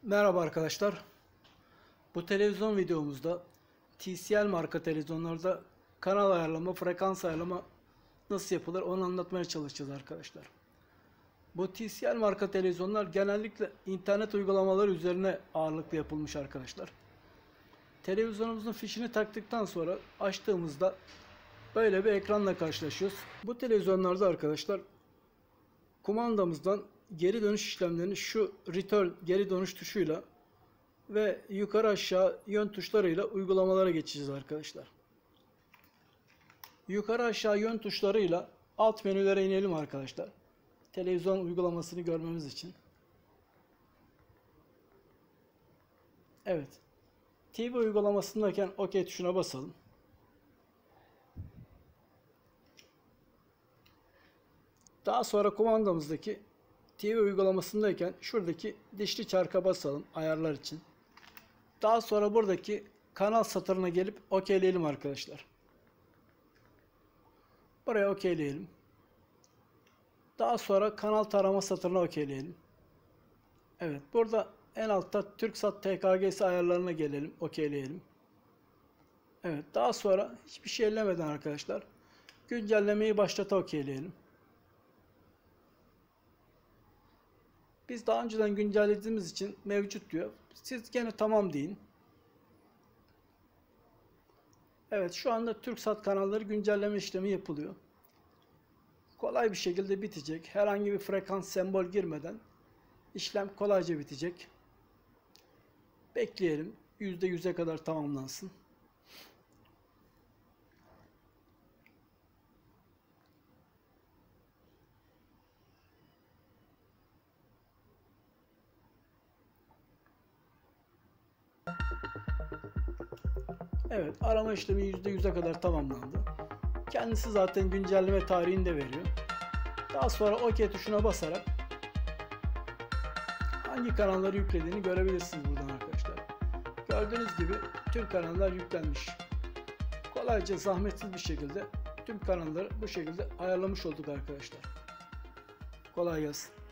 Merhaba arkadaşlar. Bu televizyon videomuzda TCL marka televizyonlarda kanal ayarlama, frekans ayarlama nasıl yapılır onu anlatmaya çalışacağız arkadaşlar. Bu TCL marka televizyonlar genellikle internet uygulamaları üzerine ağırlıklı yapılmış arkadaşlar. Televizyonumuzun fişini taktıktan sonra açtığımızda böyle bir ekranla karşılaşıyoruz. Bu televizyonlarda arkadaşlar kumandamızdan geri dönüş işlemlerini şu return geri dönüş tuşuyla ve yukarı aşağı yön tuşlarıyla uygulamalara geçeceğiz arkadaşlar. Yukarı aşağı yön tuşlarıyla alt menülere inelim arkadaşlar. Televizyon uygulamasını görmemiz için. Evet. TV uygulamasındayken OK tuşuna basalım. Daha sonra kumandamızdaki TV uygulamasındayken şuradaki dişli çarka basalım ayarlar için. Daha sonra buradaki kanal satırına gelip OK'leyelim arkadaşlar. Buraya OK'leyelim. Daha sonra kanal tarama satırına OK'leyelim. Evet, burada en altta TürkSat TKGS ayarlarına gelelim, OK'leyelim. Evet, daha sonra hiçbir şey ellemeden arkadaşlar güncellemeyi başlata OK'leyelim. Biz daha önceden güncellediğimiz için mevcut diyor. Siz gene tamam deyin. Evet, şu anda TürkSat kanalları güncelleme işlemi yapılıyor. Kolay bir şekilde bitecek. Herhangi bir frekans sembol girmeden işlem kolayca bitecek. Bekleyelim. %100'e kadar tamamlansın. Evet, arama işlemi %100'e kadar tamamlandı. Kendisi zaten güncelleme tarihini de veriyor. Daha sonra OK tuşuna basarak hangi kanalları yüklediğini görebilirsiniz buradan arkadaşlar. Gördüğünüz gibi tüm kanallar yüklenmiş. Kolayca zahmetsiz bir şekilde tüm kanalları bu şekilde ayarlamış olduk arkadaşlar. Kolay gelsin.